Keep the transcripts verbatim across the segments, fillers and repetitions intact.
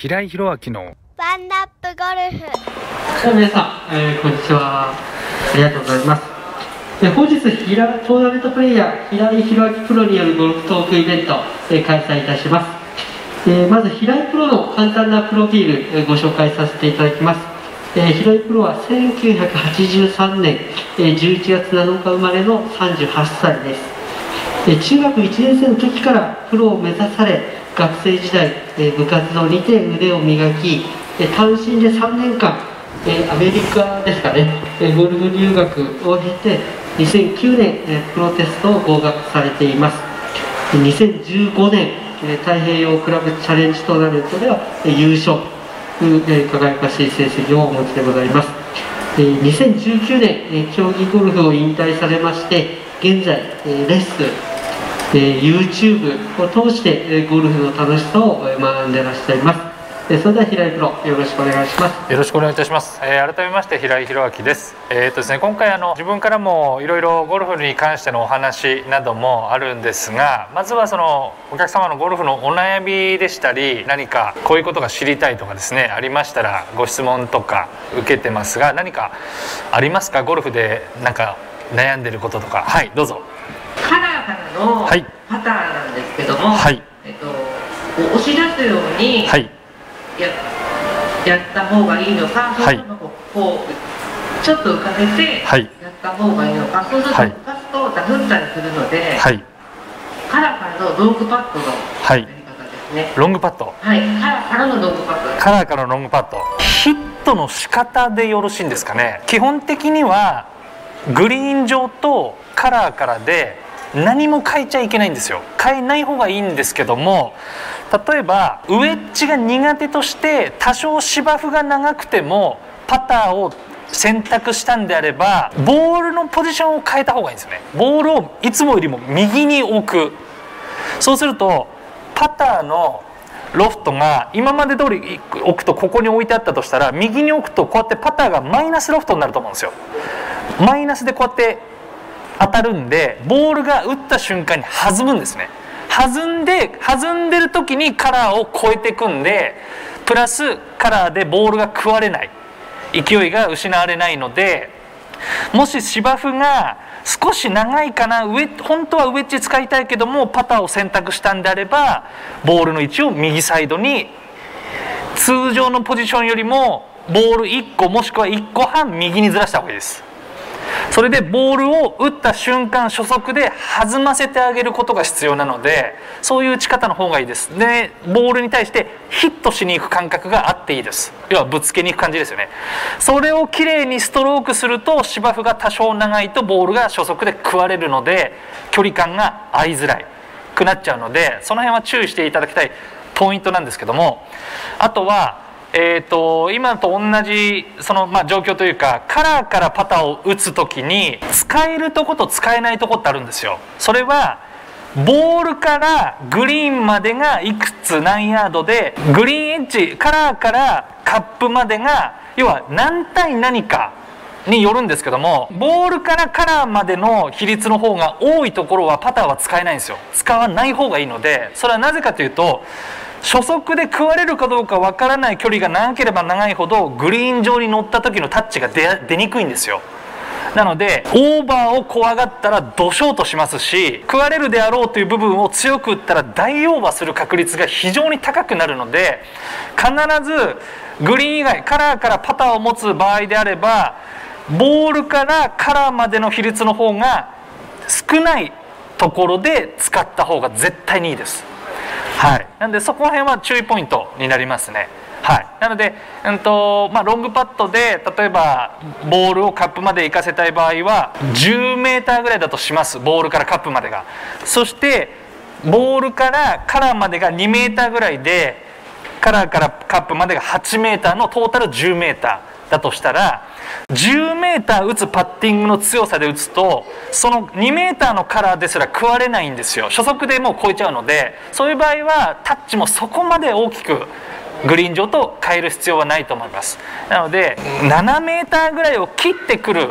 平井宏明のワンナップゴルフ。 じゃあ皆さん、えー、こんにちは。ありがとうございます。えー、本日平トーナメントプレイヤー平井宏明プロによるゴルフトークイベント、えー、開催いたします。えー、まず平井プロの簡単なプロフィール、えー、ご紹介させていただきます。えー、平井プロはせんきゅうひゃくはちじゅうさんねん、えー、じゅういちがつなのか生まれのさんじゅうはっさいです。えー、中学いちねん生の時からプロを目指され、学生時代、えー、部活動にて腕を磨き、えー、単身でさんねんかん、えー、アメリカですかね、えー、ゴルフ留学を経てにせんきゅうねん、えー、プロテストを合格されています。にせんじゅうごねん、えー、太平洋クラブチャレンジトーナメントでは、えー、優勝、えー、輝かしい成績をお持ちでございます。えー、にせんじゅうきゅうねん、えー、競技ゴルフを引退されまして、現在、えー、レッスン、えー、YouTube を通して、えー、ゴルフの楽しさを学んでいらっしゃいます。えー、それでは平井プロ、よろしくお願いします。 よろしくお願いいたします。えー、改めまして平井宏明です。えーとですね、今回あの自分からもいろいろゴルフに関してのお話などもあるんですが、まずはそのお客様のゴルフのお悩みでしたり、何かこういうことが知りたいとかですねありましたらご質問とか受けてますが、何かありますか？ゴルフでなんか悩んでることとか。はい、どうぞ。 カラーからのはいパターなんですけども、 はい、 えっと、押し出すように、 はい、 や, やった方がいいのか、それともこうちょっと浮かせてやった方がいいのか、はい、そうすると浮かすとダフったりするので、はい、カラーからのロングパットのやり方ですね。はい、 ロングパット。 はい、カラーからのロングパットです。 カラーからのロングパット。ヒットの仕方でよろしいんですかね。基本的にはグリーン上とカラーからで何も変えちゃいけないんですよ。変えない方がいいんですけども、例えばウェッジが苦手として多少芝生が長くてもパターを選択したんであれば、ボールのポジションを変えた方がいいんですよね。ボールをいつもよりも右に置く。そうするとパターのロフトが今まで通り置くとここに置いてあったとしたら、右に置くとこうやってパターがマイナスロフトになると思うんですよ。マイナスでこうやって当たるんで、ボールが打った瞬間に弾むんですね。弾んで弾んでる時にカラーを超えていくんで、プラスカラーでボールが食われない、勢いが失われないので、もし芝生が少し長いかな、上本当はウェッジ使いたいけどもパターを選択したんであれば、ボールの位置を右サイドに通常のポジションよりもボールいっこもしくはいっこはん右にずらした方がいいです。それでボールを打った瞬間初速で弾ませてあげることが必要なので、そういう打ち方の方がいいです。でボールに対してヒットしに行く感覚があっていいです。要はぶつけに行く感じですよね。それをきれいにストロークすると、芝生が多少長いとボールが初速で食われるので距離感が合いづらいくなっちゃうので、その辺は注意していただきたいポイントなんですけども、あとはえー、と今と同じその、まあ、状況というか、カラーからパターを打つ時に使えるとこと使えないとこってあるんですよ。それはボールからグリーンまでがいくつ何ヤードで、グリーンエッジカラーからカップまでが要は何対何かによるんですけども、ボールからカラーまでの比率の方が多いところはパターは使えないんですよ。使わない方がいいので、それはなぜかというと、初速で食われるかどうかわからない距離が長ければ長いほどグリーン上に乗った時のタッチが 出, 出にくいんですよ。なのでオーバーを怖がったらドショートしますし、食われるであろうという部分を強く打ったら大オーバーする確率が非常に高くなるので、必ずグリーン以外カラーからパターを持つ場合であれば、ボールからカラーまでの比率の方が少ないところで使った方が絶対にいいです。はい、なのでそこら辺は注意ポイントになりますね。はい、なので、うんとまあ、ロングパットで例えばボールをカップまで行かせたい場合はじゅうメーターぐらいだとします。ボールからカップまでが。そしてボールからカラーまでがにメーターぐらいで、カラーからカップまでがはちメーターのトータルじゅうメーターだとしたら、じゅうメーター打つパッティングの強さで打つと、そのにメーターのカラーですら食われないんですよ。初速でもう超えちゃうので、そういう場合はタッチもそこまで大きくグリーン上と変える必要はないと思います。なのでななメーターぐらいを切ってくる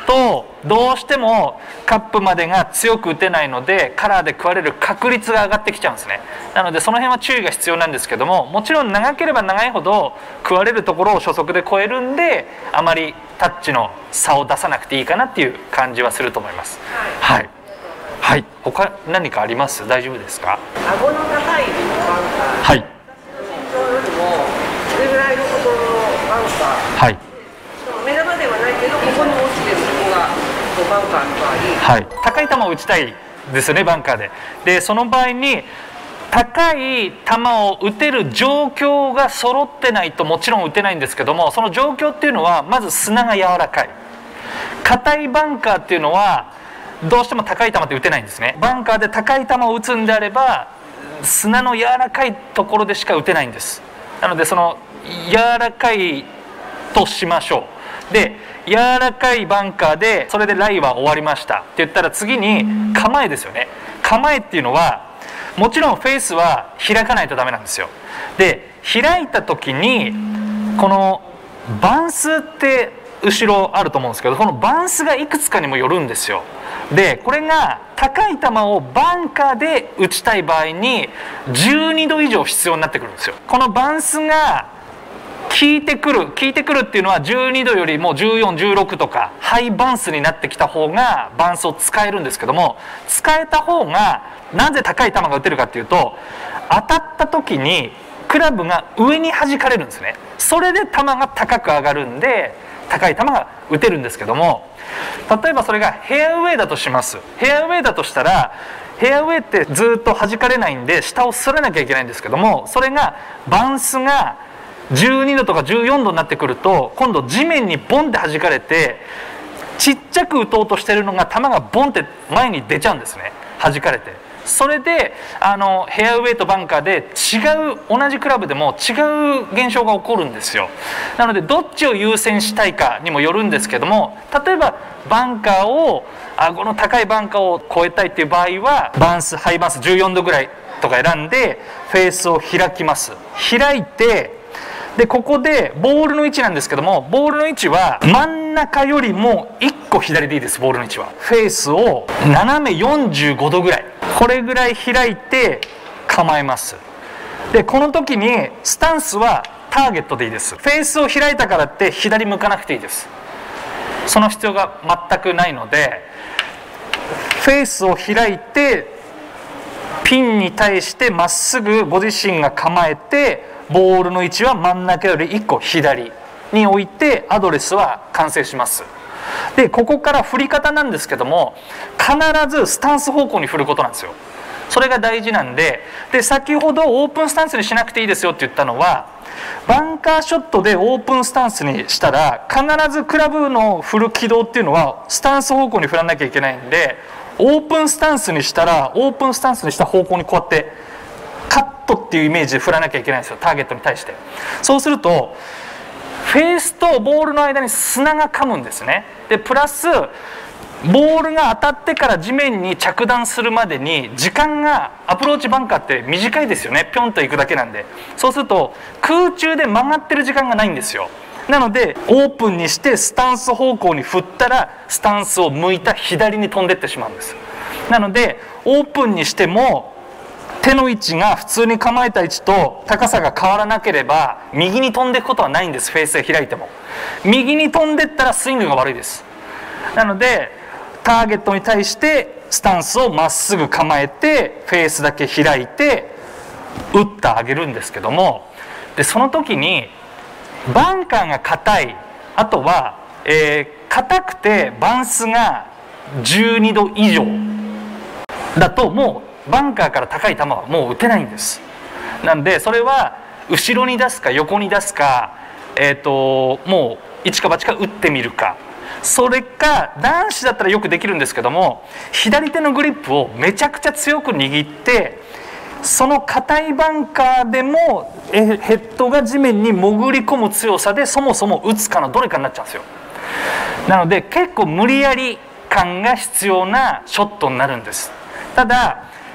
とどうしてもカップまでが強く打てないのでカラーで食われる確率が上がってきちゃうんですね。なのでその辺は注意が必要なんですけども、もちろん長ければ長いほど食われるところを初速で超えるんで、あまりタッチの差を出さなくていいかなっていう感じはすると思います。はい、はい、他何かあります？大丈夫ですか？ 顎の高いバンカー、 はい、 身長よりもこれぐらいのところのバンカー、 はい、 目玉ではないけどここに落ちてるここがこうバンカーの場合、 はい、高い球を打ちたいですよね、バンカーで。でその場合に高い球を打てる状況が揃ってないともちろん打てないんですけども、その状況っていうのはまず砂が柔らかい。硬いバンカーっていうのはどうしても高い球って打てないんですね。バンカーで高い球を打つんであれば砂の柔らかいところでしか打てないんです。なのでその柔らかいとしましょう。で柔らかいバンカーでそれでライは終わりましたって言ったら、次に構えですよね。構えっていうのはもちろんフェースは開かないとダメなんですよ。で開いた時にこのバンスって後ろあると思うんですけど、このバンスがいくつかにもよるんですよ。でこれが高い球をバンカーで打ちたい場合にじゅうにど以上必要になってくるんですよ。このバンスが効いてくる効いてくるっていうのはじゅうにどよりもじゅうよん、じゅうろくとかハイバンスになってきた方がバンスを使えるんですけども、使えた方がなぜ高い球が打てるかっていうと、当たった時にクラブが上に弾かれるんですね。それで球が高く上がるんで高い球が打てるんですけども、例えばそれがフェアウェイだとします。フェアウェイだとしたらフェアウェイってずっと弾かれないんで下をすらなきゃいけないんですけども、それがバンスがじゅうにどとかじゅうよんどになってくると今度地面にボンって弾かれて、ちっちゃく打とうとしてるのが球がボンって前に出ちゃうんですね、弾かれて。それであのフェアウェイとバンカーで違う、同じクラブでも違う現象が起こるんですよ。なのでどっちを優先したいかにもよるんですけども、例えばバンカーを顎の高いバンカーを越えたいっていう場合はバンスハイバンスじゅうよんどぐらいとか選んでフェースを開きます。開いて、でここでボールの位置なんですけども、ボールの位置は真ん中よりもいっこ左でいいです。ボールの位置はフェースを斜めよんじゅうごどぐらい、これぐらい開いて構えます。でこの時にスタンスはターゲットでいいです。フェースを開いたからって左向かなくていいです。その必要が全くないので、フェースを開いてピンに対してまっすぐご自身が構えて、ボールの位置は真ん中よりいっこ左に置いてアドレスは完成します。でここから振り方なんですけども、必ずスタンス方向に振ることなんですよ。それが大事なんで、で先ほどオープンスタンスにしなくていいですよって言ったのは、バンカーショットでオープンスタンスにしたら必ずクラブの振る軌道っていうのはスタンス方向に振らなきゃいけないんで、オープンスタンスにしたらオープンスタンスにした方向にこうやってカットっていうイメージで振らなきゃいけないんですよ、ターゲットに対して。そうするとフェースとボールの間に砂が噛むんですね。でプラスボールが当たってから地面に着弾するまでに時間が、アプローチバンカーって短いですよね。ピョンと行くだけなんで。そうすると空中で曲がってる時間がないんですよ。なのでオープンにしてスタンス方向に振ったらスタンスを向いた左に飛んでってしまうんです。なのでオープンにしても手の位置が普通に構えた位置と高さが変わらなければ右に飛んでいくことはないんです。フェースが開いても右に飛んでったらスイングが悪いです。なのでターゲットに対してスタンスをまっすぐ構えてフェースだけ開いて打ってあげるんですけども、でその時にバンカーが硬い、あとはえー、硬くてバンスがじゅうにど以上だともうバンカーから高い球はもう打てないんです。なんでそれは後ろに出すか横に出すか、えーともう一か八か打ってみるか、それか男子だったらよくできるんですけども、左手のグリップをめちゃくちゃ強く握ってその硬いバンカーでもヘッドが地面に潜り込む強さでそもそも打つかのどれかになっちゃうんですよ。なので結構無理やり感が必要なショットになるんです。ただ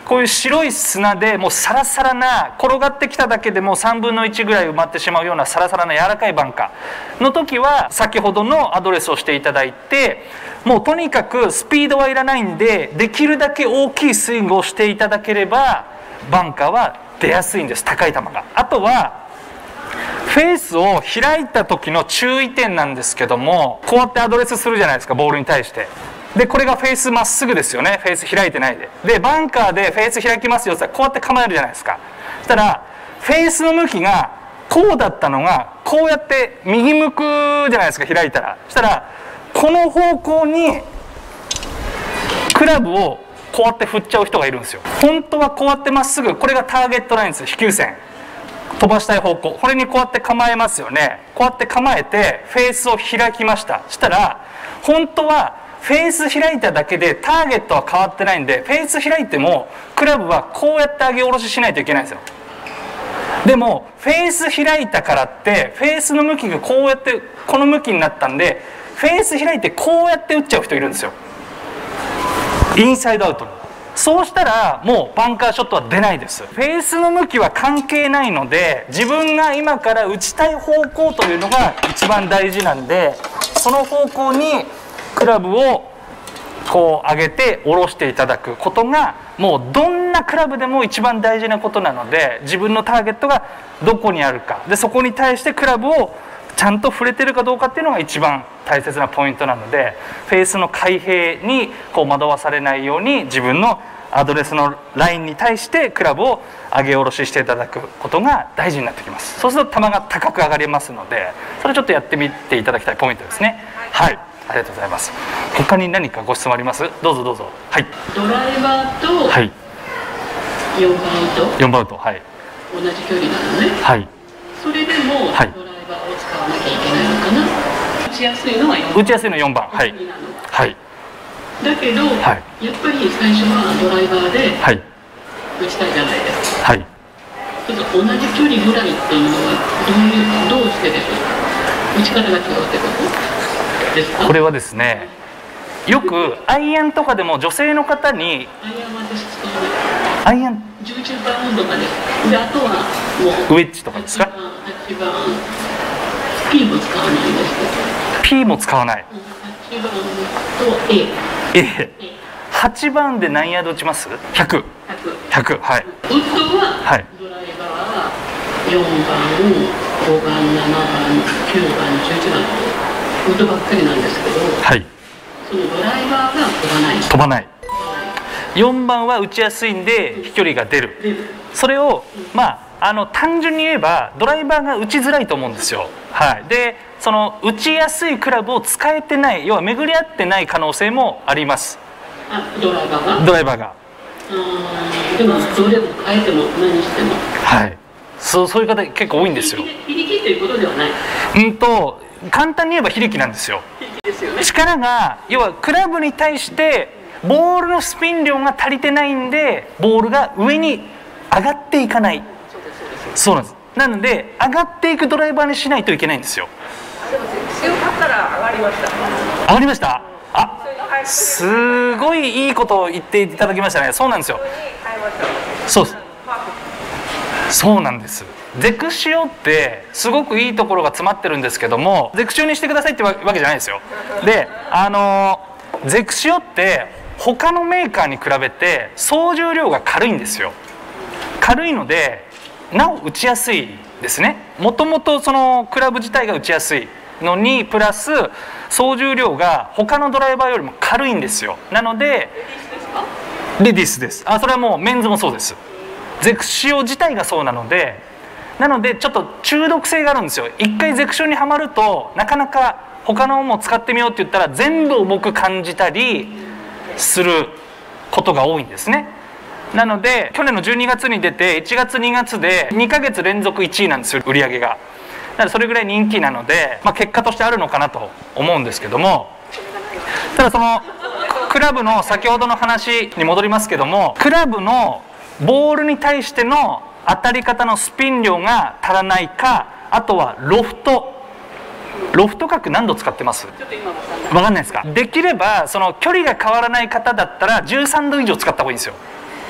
こういう白い砂でもうサラサラな、転がってきただけでもうさんぶんのいちぐらい埋まってしまうようなサラサラな柔らかいバンカーの時は先ほどのアドレスをしていただいて、もうとにかくスピードはいらないんでできるだけ大きいスイングをしていただければバンカーは出やすいんです、高い球が。あとはフェースを開いた時の注意点なんですけども、こうやってアドレスするじゃないですか、ボールに対して。でこれがフェースまっすぐですよね、フェース開いてないで。でバンカーでフェース開きますよって言ったらこうやって構えるじゃないですか。そしたらフェースの向きがこうだったのがこうやって右向くじゃないですか、開いたら。そしたらこの方向にクラブをこうやって振っちゃう人がいるんですよ。本当はこうやってまっすぐ、これがターゲットラインです、飛球線、飛ばしたい方向、これにこうやって構えますよね。こうやって構えてフェースを開きました。そしたら本当はフェース開いただけでターゲットは変わってないんで、フェース開いてもクラブはこうやって上げ下ろししないといけないんですよ。でもフェース開いたからってフェースの向きがこうやってこの向きになったんで、フェース開いてこうやって打っちゃう人いるんですよ、インサイドアウトに。そうしたらもうバンカーショットは出ないです。フェースの向きは関係ないので、自分が今から打ちたい方向というのが一番大事なんで、その方向にクラブをこう上げて下ろしていただくことがもうどんなクラブでも一番大事なことなので、自分のターゲットがどこにあるかで、そこに対してクラブをちゃんと触れてるかどうかっていうのが一番大切なポイントなので、フェースの開閉にこう惑わされないように自分のアドレスのラインに対してクラブを上げ下ろししていただくことが大事になってきます。そうすると球が高く上がりますので、それちょっとやってみていただきたいポイントですね。はい、ありがとうございます。他に何かご質問あります？どうぞどうぞ。はい。 ドライバーとはい。 よんばんアウト、 よんばんアウト、はい。 同じ距離なのね。 はい。 それでも、 はい、 ドライバーを使わなきゃいけないのかな。打ちやすいのはよんばん。 打ちやすいのはよんばん。はい。はい。 だけど、 はい、 やっぱり最初はドライバーで打ちたいじゃないですか。 はい。 ちょっと同じ距離ぐらいっていうのはどういうどうしてでしょうか。打ち方が違うってことですか。 これはですね、よくアイアンとかでも女性の方にアイアンは私使わない。 アイアンじゅういちばん温度までで、あとはもうウェッジとかですか。 はちばん P も使わないんですけど。 P も使わない。 はちばんと A。 え、はちばんで何ヤード打ちます？ひゃく。ひゃく、はい。 ウッドは、 はい、 ドライバーはよんばん、ごばん、ななばん、きゅうばん、じゅういちばんウッドばっかりなんですけど、 はい、 そのドライバーが飛ばない。 飛ばない。よんばんは打ちやすいんで飛距離が出る。それをまああの単純に言えばドライバーが打ちづらいと思うんですよ。はい。でその打ちやすいクラブを使えてない、要は巡り合ってない可能性もあります。 あ、ドライバーが。 ドライバーが。 でもどれも変えても何しても。 はい。そうそういう方結構多いんですよ。 非力っていうことではない。 うんと簡単に言えば非力なんですよ。 ですよね。 力が要はクラブに対してボールのスピン量が足りてないんでボールが上に上がっていかない。そうなんです。なので上がっていくドライバーにしないといけないんですよ。 でも強かったら上がりました。 上がりました。あ、すごいいいことを言っていただきましたね。そうなんですよ。そうです。そうなんです。ゼクシオってすごくいいところが詰まってるんですけども、ゼクシオにしてくださいってわけじゃないですよ。で、あのゼクシオって他のメーカーに比べて総重量が軽いんですよ。軽いのでなお打ちやすいですね。もともとそのクラブ自体が打ちやすいのにプラス総重量が他のドライバーよりも軽いんですよ。なのでレディースです。あ、それはもうメンズもそうです。ゼクシオ自体がそうなので、なのでちょっと中毒性があるんですよ。一回ゼクシオにはまるとなかなか他のも使ってみようって言ったら全部重く感じたりすることが多いんですね。なので去年のじゅうにがつに出ていちがつにがつでにかげつ連続いちいなんですよ、売り上げが。だからそれぐらい人気なので、まあ、結果としてあるのかなと思うんですけども、ただそのクラブの先ほどの話に戻りますけども、クラブのボールに対しての当たり方のスピン量が足らないか、あとはロフトロフト角何度使ってます？分かんないですか？できればその距離が変わらない方だったらじゅうさんど以上使った方がいいんですよ。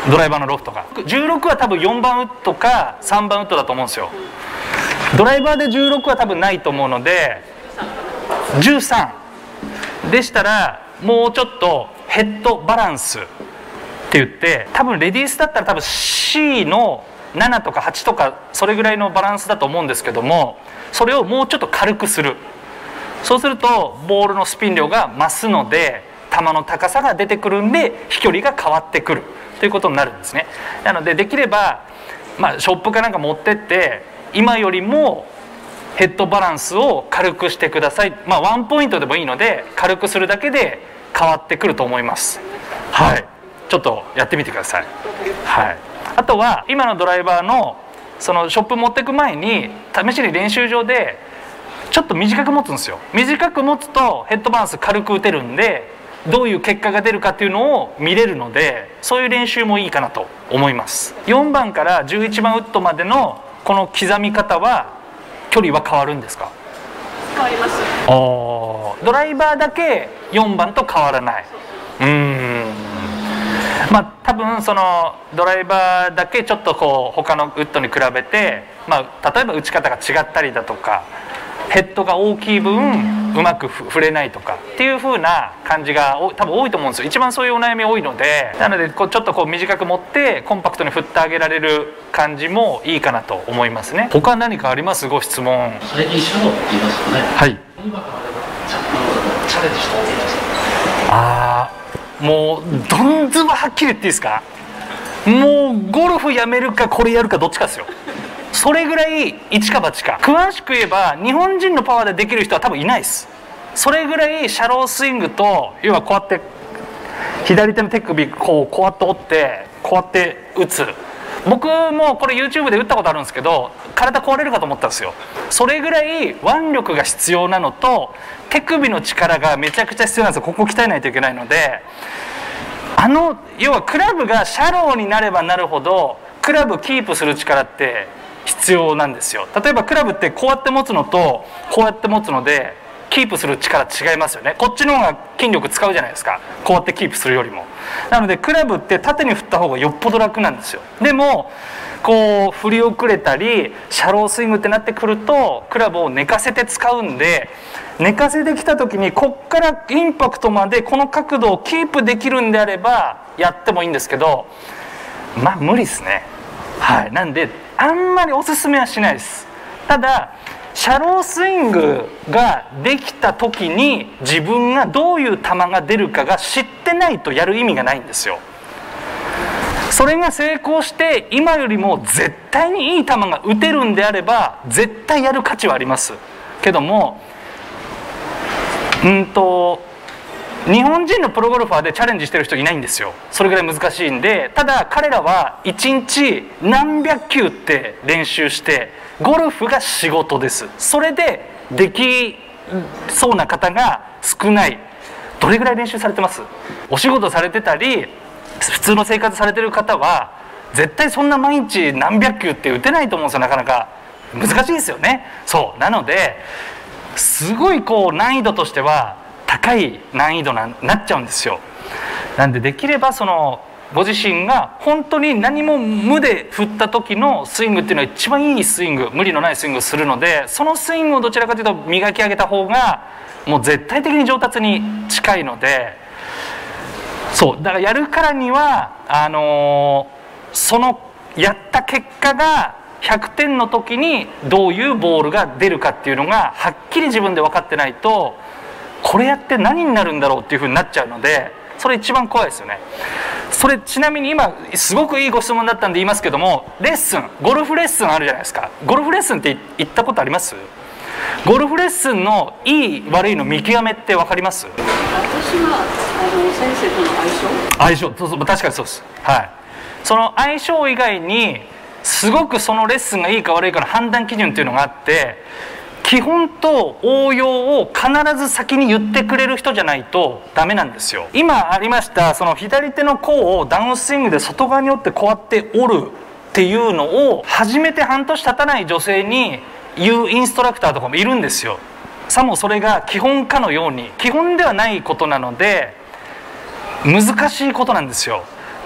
ドライバーのロフトが。じゅうろくは多分よんばんウッドかさんばんウッドだと思うんですよ。ドライバーでじゅうろくは多分ないと思うのでじゅうさんでしたら、もうちょっとヘッドバランスって言って、多分レディースだったら多分 シー のななとかはちとかそれぐらいのバランスだと思うんですけども、それをもうちょっと軽くする。そうするとボールのスピン量が増すので、球の高さが出てくるんで飛距離が変わってくるということになるんですね。なのでできれば、まあ、ショップかなんか持ってって今よりもヘッドバランスを軽くしてください。まあワンポイントでもいいので軽くするだけで変わってくると思います。はい、ちょっとやってみてください。はい、あとは今のドライバーのそのショップ持ってく前に試しに練習場でちょっと短く持つんですよ。短く持つとヘッドバランス軽く打てるんで、どういう結果が出るかっていうのを見れるので、そういう練習もいいかなと思います。よんばんからじゅういちばんウッドまでのこの刻み方は距離は変わるんですか？ 変わります。 あー、ドライバーだけよんばんと変わらない。うーん、まあ多分そのドライバーだけちょっとこう他のウッドに比べて、まあ、例えば打ち方が違ったりだとか、ヘッドが大きい分うまく振れないとかっていう風な感じが多分多いと思うんですよ。一番そういうお悩み多いので、なのでこうちょっとこう短く持ってコンパクトに振ってあげられる感じもいいかなと思いますね。他何かあります？ご質問。 最近シャドウって言いますよね。 はい。 今からチャレンジした方がいいですか？ ああ、もうどんずばはっきり言っていいですか？もうゴルフやめるかこれやるかどっちかですよ。それぐらい一か八か。詳しく言えば日本人のパワーでできる人は多分いないです。それぐらいシャロースイングと、要はこうやって左手の手首こうこうやって折ってこうやって打つ。僕もこれ YouTube で打ったことあるんですけど、体壊れるかと思ったんですよ。それぐらい腕力が必要なのと、手首の力がめちゃくちゃ必要なんですよ。ここ鍛えないといけないので、あの要はクラブがシャローになればなるほどクラブキープする力って必要なんですよ。例えばクラブってこうやって持つのとこうやって持つのでキープする力違いますよね。こっちの方が筋力使うじゃないですか、こうやってキープするよりも。なのでクラブって縦に振った方がよっぽど楽なんですよ。でもこう振り遅れたりシャロースイングってなってくるとクラブを寝かせて使うんで、寝かせてきた時にこっからインパクトまでこの角度をキープできるんであればやってもいいんですけど、まあ無理ですね。はい、なんであんまりおすすめはしないです。ただシャロースイングができた時に自分がどういう球が出るかが知ってないとやる意味がないんですよ。それが成功して今よりも絶対にいい球が打てるんであれば絶対やる価値はありますけども、うんと日本人のプロゴルファーでチャレンジしてる人いないんですよ。それぐらい難しいんで。ただ彼らはいちにち何百球って練習してゴルフが仕事です。それでできそうな方が少ない。どれぐらい練習されてます？お仕事されてたり普通の生活されてる方は絶対そんな毎日何百球って打てないと思うんですよ。なかなか難しいですよね。そうなのですごいこう難易度としては高い難易度になっちゃうんですよ。なんでできればそのご自身が本当に何も無で振った時のスイングっていうのは一番いいスイング、無理のないスイングをするので、そのスイングをどちらかというと磨き上げた方がもう絶対的に上達に近いので、そうだからやるからにはあのー、そのやった結果がひゃくてんの時にどういうボールが出るかっていうのがはっきり自分で分かってないと、これやって何になるんだろうっていうふうになっちゃうので、それ一番怖いですよね。それちなみに今すごくいいご質問だったんで言いますけども、レッスンゴルフレッスンあるじゃないですか。ゴルフレッスンって行ったことあります？ゴルフレッスンのいい悪いの見極めって分かります？ 私はあの先生との相性相性、そうそう、確かにそうです。はい、その相性以外にすごくそのレッスンがいいか悪いかの判断基準っていうのがあって、基本と応用を必ず先に言ってくれる人じゃないとダメなんですよ。今ありましたその左手の甲をダウンスイングで外側に折ってこうやって折るっていうのを初めて半年経たない女性に言うインストラクターとかもいるんですよ。さもそれが基本かのように。基本ではないことなので難しいことなんですよ。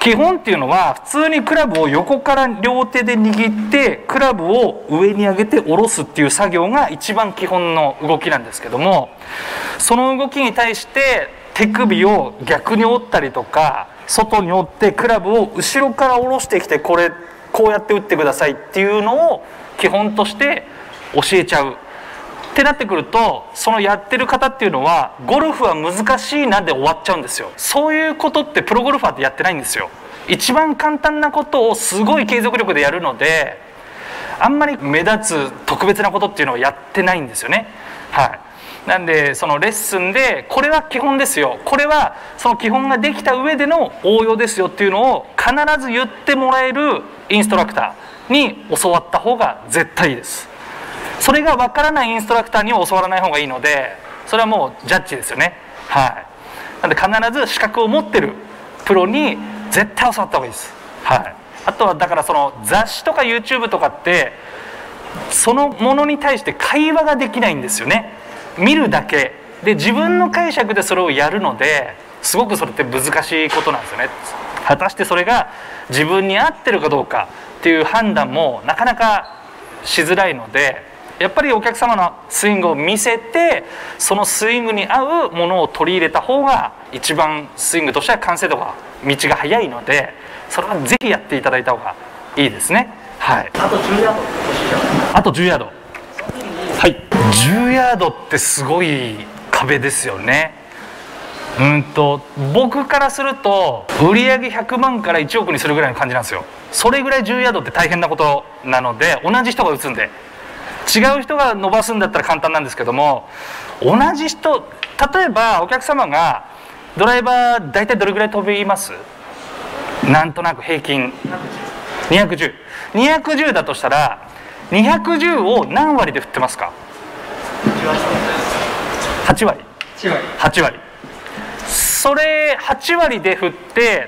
基本っていうのは普通にクラブを横から両手で握ってクラブを上に上げて下ろすっていう作業が一番基本の動きなんですけども、その動きに対して手首を逆に折ったりとか外に折ってクラブを後ろから下ろしてきて、これこうやって打ってくださいっていうのを基本として教えちゃうってなってくると、そのやってる方っていうのはゴルフは難しいなで終わっちゃうんですよ。そういうことってプロゴルファーってやってないんですよ。一番簡単なことをすごい継続力でやるので、あんまり目立つ特別なことっていうのをやってないんですよね。はい。なんでそのレッスンでこれは基本ですよ、これはその基本ができた上での応用ですよっていうのを必ず言ってもらえるインストラクターに教わった方が絶対いいです。それが分からないインストラクターには教わらない方がいいので、それはもうジャッジですよね。はい。なんで必ず資格を持ってるプロに絶対教わった方がいいです。はい。あとはだからその雑誌とか YouTube とかってそのものに対して会話ができないんですよね。見るだけで自分の解釈でそれをやるので、すごくそれって難しいことなんですよね。果たしてそれが自分に合ってるかどうかっていう判断もなかなかしづらいので、やっぱりお客様のスイングを見せてそのスイングに合うものを取り入れた方が一番スイングとしては完成度が道が早いので、それはぜひやっていただいた方がいいですね。はい。 あとじゅうヤード欲しいじゃないですか。 あとじゅうヤード。はい。じゅうヤードってすごい壁ですよね。うんと僕からすると売上ひゃくまんからいちおくにするぐらいの感じなんですよ。それぐらいじゅうヤードって大変なことなので、同じ人が打つんで、違う人が伸ばすんだったら簡単なんですけども、同じ人、例えばお客様がドライバー大体どれぐらい飛びます？なんとなく平均にひゃくじゅう、にひゃくじゅうだとしたらにひゃくじゅうを何割で振ってますか？はち割。はち割。それはち割で振って、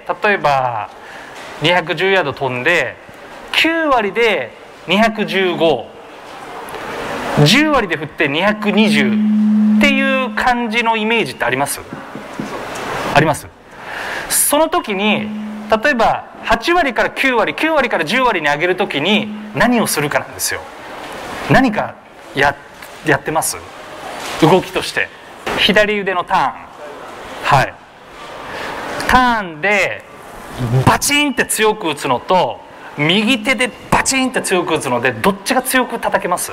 例えばにひゃくじゅうヤード飛んできゅう割でにひゃくじゅうご、じゅう割で振ってにひゃくにじゅうっていう感じのイメージってあります？あります。その時に例えばはち割からきゅう割、きゅう割からじゅう割に上げる時に何をするかなんですよ。何か や, やってます？動きとして左腕のターン、はい、ターンでバチンって強く打つのと右手でバチンって強く打つので、どっちが強く叩けます？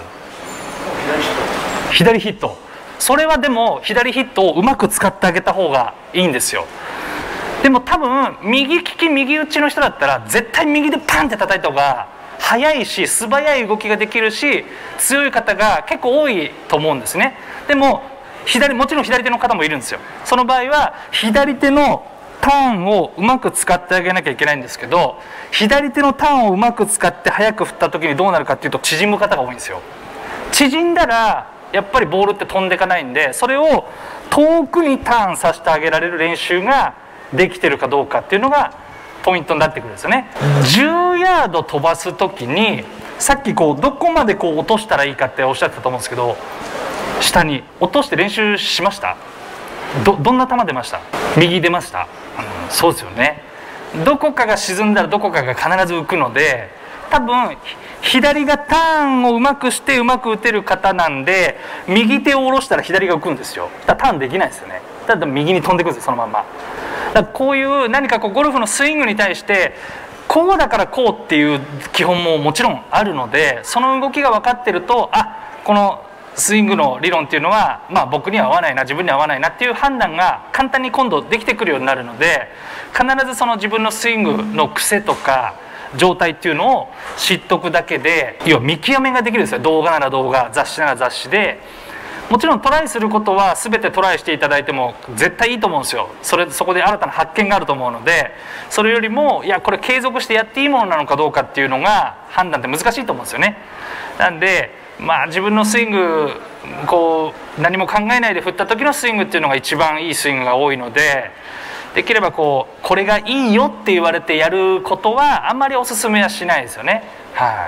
左ヒット。それはでも左ヒットをうまく使ってあげた方がいいんですよ。でも多分右利き右打ちの人だったら絶対右でパンって叩いた方が速いし素早い動きができるし強い方が結構多いと思うんですね。でも左、もちろん左手の方もいるんですよ。その場合は左手のターンをうまく使ってあげなきゃいけないんですけど、左手のターンをうまく使って速く振った時にどうなるかっていうと縮む方が多いんですよ。縮んだらやっぱりボールって飛んでいかないんで、それを遠くにターンさせてあげられる練習ができてるかどうかっていうのがポイントになってくるんですよね。じゅうヤード飛ばす時にさっきこうどこまでこう落としたらいいかっておっしゃってたと思うんですけど、下に落として練習しました？ ど, どんな球出ました？右出ました？うん、そうですよね。どこかが沈んだらどこかが必ず浮くので、多分左がターンをうまくしてうまく打てる方なんで、右手を下ろしたら左が浮くんですよ。だからターンできないですよね。だから右に飛んでくるんですよ、そのまんま。だからこういう何かこうゴルフのスイングに対してこうだからこうっていう基本ももちろんあるので、その動きが分かってると、あ、このスイングの理論っていうのは、まあ、僕には合わないな、自分には合わないなっていう判断が簡単に今度できてくるようになるので、必ずその自分のスイングの癖とか状態っていうのを知っとくだけで、要は見極めができるんですよ。動画なら動画、雑誌なら雑誌で。もちろんトライすることは全てトライしていただいても絶対いいと思うんですよ。それそこで新たな発見があると思うので、それよりもいやこれ継続してやっていいものなのかどうかっていうのが判断って難しいと思うんですよね。なんでまあ自分のスイングこう何も考えないで振った時のスイングっていうのが一番いいスイングが多いので、できればこうこれがいいよって言われてやることはあんまりおすすめはしないですよね。はい。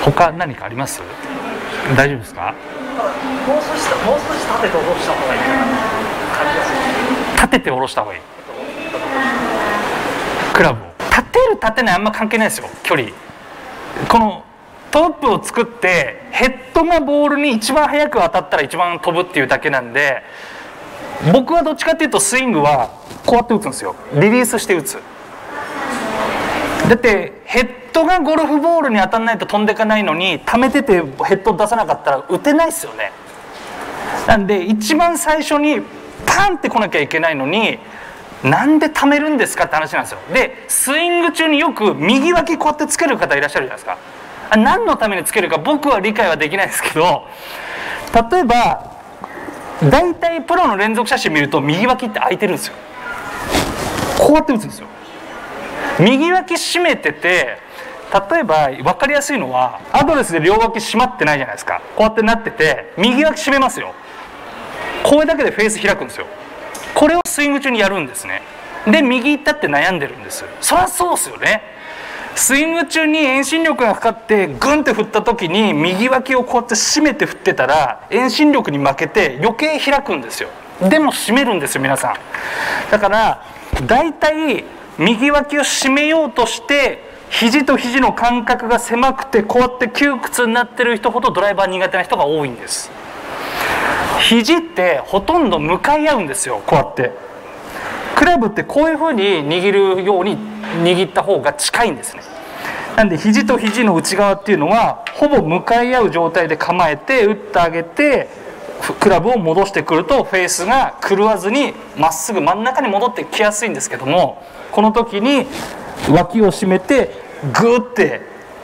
他何かあります？大丈夫ですか？ もう少しもう少し立てて下ろした方がいいかな感じがする。 立てて下ろした方がいい。 クラブを立てる立てないあんま関係ないですよ。距離、このトップを作ってヘッドがボールに一番速く当たったら一番飛ぶっていうだけなんで、僕はどっちかっていうとスイングはこうやって打つんですよ。リリースして打つ。だってヘッドがゴルフボールに当たらないと飛んでいかないのに、溜めててヘッド出さなかったら打てないですよね。なんで一番最初にパンって来なきゃいけないのに、なんで溜めるんですかって話なんですよ。でスイング中によく右脇こうやってつける方いらっしゃるじゃないですか。あ、何のためにつけるか僕は理解はできないですけど、例えば大体プロの連続写真見ると右脇って開いてるんですよ。こうやって打つんですよ。右脇締めてて、例えば分かりやすいのはアドレスで両脇締まってないじゃないですか。こうやってなってて右脇締めますよ。これだけでフェース開くんですよ。これをスイング中にやるんですね。で右行ったって悩んでるんです。そりゃそうですよね。スイング中に遠心力がかかってグンって振った時に右脇をこうやって締めて振ってたら遠心力に負けて余計開くんですよ。でも締めるんですよ皆さん。だからだいたい右脇を締めようとして肘と肘の間隔が狭くてこうやって窮屈になってる人ほどドライバー苦手な人が多いんです。肘ってほとんど向かい合うんですよ。こうやってクラブってこういうふうに握るように握った方が近いんですね。なんで肘と肘の内側っていうのはほぼ向かい合う状態で構えて打ってあげて、クラブを戻してくるとフェースが狂わずにまっすぐ真ん中に戻ってきやすいんですけども、この時に脇を締めてグーって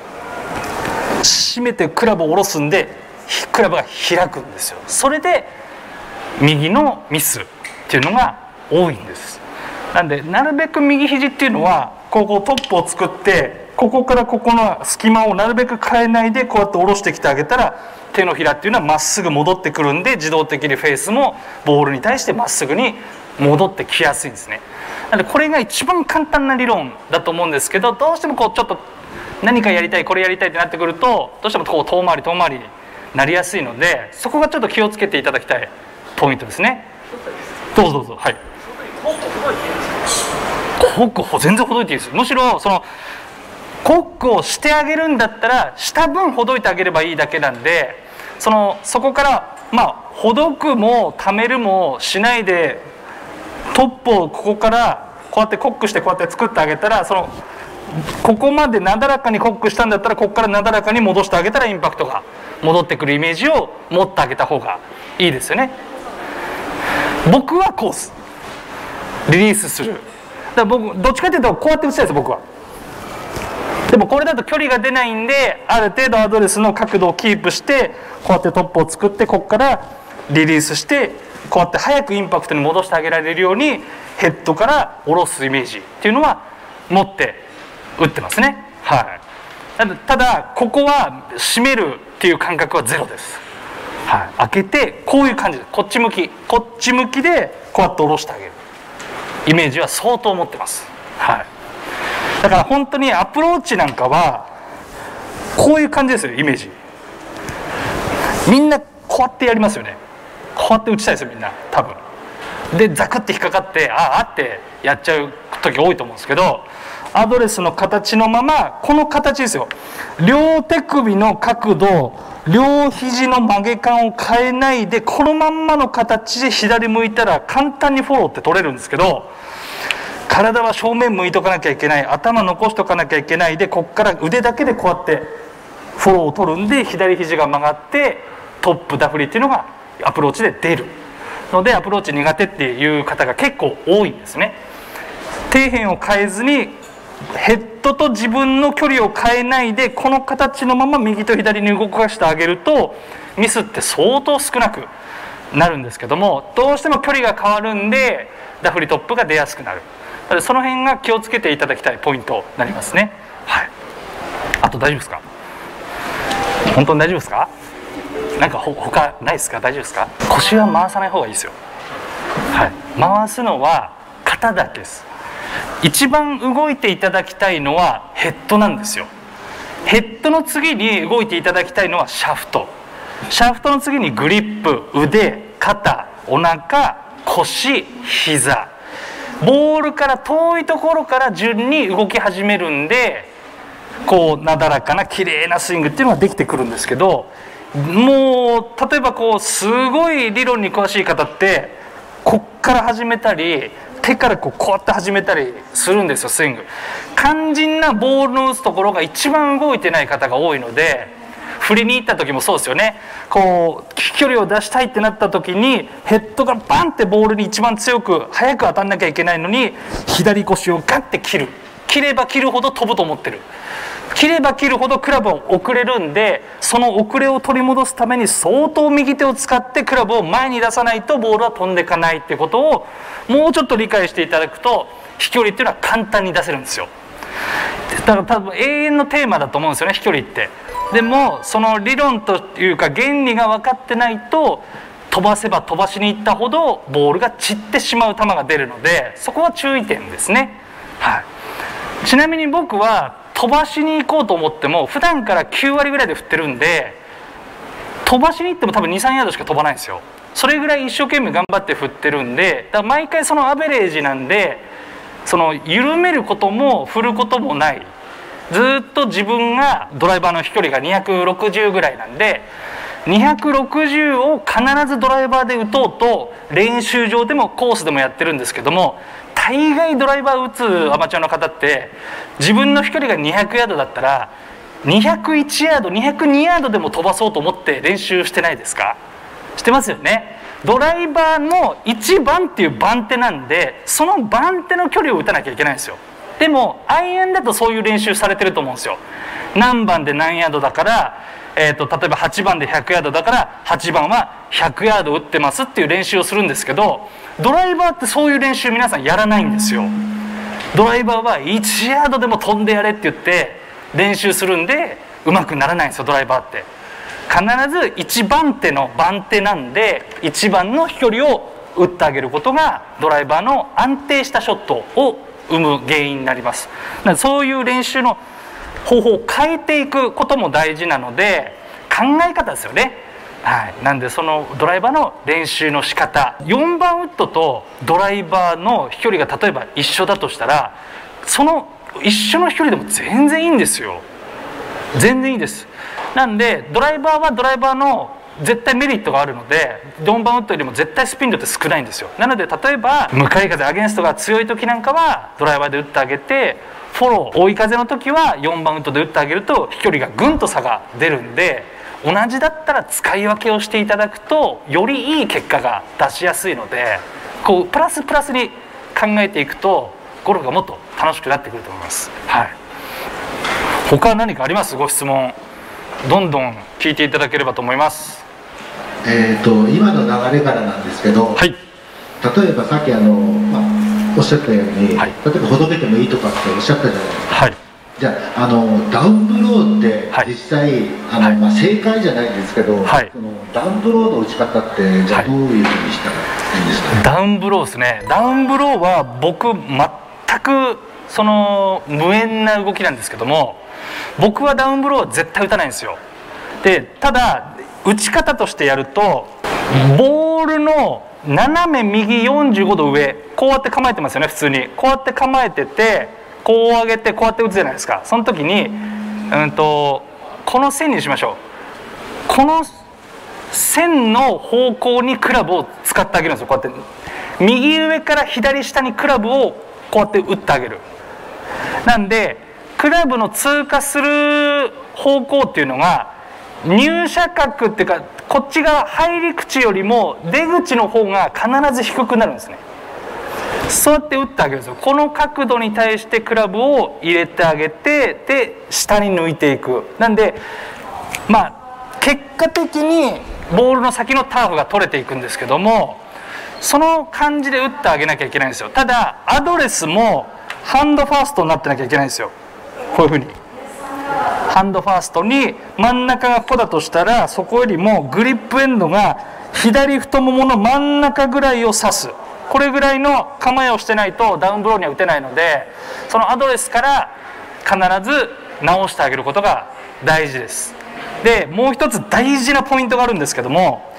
締めてクラブを下ろすんでクラブが開くんですよ。それで右のミスっていうのが多いんです。なんでなるべく右肘っていうのはここトップを作ってここからここの隙間をなるべく変えないでこうやって下ろしてきてあげたら手のひらっていうのはまっすぐ戻ってくるんで、自動的にフェースもボールに対してまっすぐに戻ってきやすいんですね。なのでこれが一番簡単な理論だと思うんですけど、どうしてもこうちょっと何かやりたいこれやりたいってなってくるとどうしてもこう遠回り遠回りになりやすいので、そこがちょっと気をつけていただきたいポイントですね。どうぞどうぞ。はい。コック全然ほどいていいですよ。むしろそのコックをしてあげるんだったらした分ほどいてあげればいいだけなんで、そのそこからまあほどくもためるもしないでトップをここからこうやってコックしてこうやって作ってあげたら、そのここまでなだらかにコックしたんだったらここからなだらかに戻してあげたらインパクトが戻ってくるイメージを持ってあげた方がいいですよね。僕はコースリリースする。だから僕どっちかというとこうやって打ちたいです僕は。でもこれだと距離が出ないんで、ある程度アドレスの角度をキープしてこうやってトップを作ってここからリリースしてこうやって早くインパクトに戻してあげられるようにヘッドから下ろすイメージっていうのは持って打ってますね。はい。ただここは締めるっていう感覚はゼロです。はい。開けてこういう感じでこっち向きこっち向きでこうやって下ろしてあげるイメージは相当持ってます。はい。だから本当にアプローチなんかはこういう感じですよイメージ。みんなこうやってやりますよね。こうやって打ちたいですよみんな多分。でザクって引っかかってああってやっちゃう時多いと思うんですけど、アドレスの形のままこの形ですよ。両手首の角度、両肘の曲げ感を変えないでこのまんまの形で左向いたら簡単にフォローって取れるんですけど、体は正面向いとかなきゃいけない、頭残しとかなきゃいけないでこっから腕だけでこうやってフォローを取るんで左肘が曲がってトップダフリっていうのがアプローチで出るので、アプローチ苦手っていう方が結構多いんですね。底辺を変えずにヘッドと自分の距離を変えないでこの形のまま右と左に動かしてあげるとミスって相当少なくなるんですけども、どうしても距離が変わるんでダフリトップが出やすくなる。その辺が気をつけていただきたいポイントになりますね。はい。あと大丈夫ですか？本当に大丈夫ですか？なんかほ他ないですか？大丈夫ですか？腰は回さない方がいいですよ。はい。回すのは肩だけです。一番動いていただきたいのはヘッドなんですよ。ヘッドの次に動いていただきたいのはシャフト。シャフトの次にグリップ、腕、肩、お腹、腰、膝。 ボールから遠いところから順に動き始めるんで、こうなだらかな綺麗なスイングっていうのができてくるんですけど、もう例えばこうすごい理論に詳しい方ってこっから始めたり手からこうこうやって始めたりするんですよ、スイング。肝心なボールの打つところが一番動いてない方が多いので、振りに行った時もそうですよね。こう飛距離を出したいってなった時にヘッドがバンってボールに一番強く早く当たんなきゃいけないのに、左腰をガッて切る。切れば切るほど飛ぶと思ってる。切れば切るほどクラブは遅れるんで、その遅れを取り戻すために相当右手を使ってクラブを前に出さないとボールは飛んでいかないってことをもうちょっと理解していただくと、飛距離っていうのは簡単に出せるんですよ。だから多分永遠のテーマだと思うんですよね、飛距離って。でもその理論というか原理が分かってないと、飛ばせば飛ばしに行ったほどボールが散ってしまう球が出るので、そこは注意点ですね。はい、ちなみに僕は飛ばしに行こうと思っても普段からきゅうわりぐらいで振ってるんで、飛ばしに行っても多分にさんヤードしか飛ばないんですよ。それぐらい一生懸命頑張って振ってるんで、だから毎回そのアベレージなんで、その緩めることも振ることもない。ずっと自分がドライバーの飛距離がにひゃくろくじゅうぐらいなんで、にひゃくろくじゅうを必ずドライバーで打とうと練習場でもコースでもやってるんですけども、大概ドライバー打つアマチュアの方って自分の飛距離がにひゃくヤードだったらにひゃくいちヤードにひゃくにヤードでも飛ばそうと思って練習してないですか？してますよね。ドライバーのいちばんっていう番手なんで、その番手の距離を打たなきゃいけないんですよ。でもアイアンだとそういう練習されてると思うんですよ。何番で何ヤードだから、えー、と例えばはちばんでひゃくヤードだからはちばんはひゃくヤード打ってますっていう練習をするんですけど、ドライバーってそういう練習皆さんやらないんですよ。ドライバーはいちヤードでも飛んでやれって言って練習するんでうまくならないんですよ、ドライバーって。必ずいちばん手の番手なんで、いちばんの飛距離を打ってあげることがドライバーの安定したショットを生む原因になります。なのでそういう練習の方法を変えていくことも大事なので、考え方ですよね。はい、なんでそのドライバーの練習の仕方、よんばんウッドとドライバーの飛距離が例えば一緒だとしたら、その一緒の飛距離でも全然いいんですよ。全然いいです。なんでドライバーはドライバーの絶対メリットがあるので、よんばんウッドよりも絶対スピン量って少ないんですよ。なので例えば向かい風アゲンストが強い時なんかはドライバーで打ってあげて、フォロー追い風の時はよんばんウッドで打ってあげると飛距離がぐんと差が出るんで、同じだったら使い分けをしていただくとよりいい結果が出しやすいので、こうプラスプラスに考えていくとゴルフがもっと楽しくなってくると思います。はい、他何かあります？ご質問どんどん聞いていただければと思います。 えー、と今の流れからなんですけど、はい、例えばさっきあの、まあ、おっしゃったように、はい、例えばほどけてもいいとかっておっしゃったじゃないですか。はい、じゃあ、あのダウンブローって実際、はい、あの、はい、まあ、正解じゃないんですけど、はい、そのダウンブローの打ち方ってじゃあどういうふうにしたらいいんですかね。 ダウンブローですね。ダウンブローは僕全くその無縁な動きなんですけども、僕はダウンブローは絶対打たないんですよ。でただ打ち方としてやると、ボールの斜め右よんじゅうごど上、こうやって構えてますよね。普通にこうやって構えてて、こう上げてこうやって打つじゃないですか。その時に、うんとこの線にしましょう。この線の方向にクラブを使ってあげるんですよ。こうやって右上から左下にクラブをこうやって打ってあげる。なんでクラブの通過する方向っていうのが入射角っていうか、こっち側入り口よりも出口の方が必ず低くなるんですね。そうやって打ってあげるんですよ。この角度に対してクラブを入れてあげて、で下に抜いていく。なんでまあ結果的にボールの先のターフが取れていくんですけども、その感じで打ってあげなきゃいけないんですよ。ただアドレスもハンドファーストになってなきゃいけないんですよ。こういうふうにハンドファーストに真ん中がここだとしたら、そこよりもグリップエンドが左太ももの真ん中ぐらいを指す、これぐらいの構えをしてないとダウンブローには打てないので、そのアドレスから必ず直してあげることが大事です。でもう一つ大事なポイントがあるんですけども、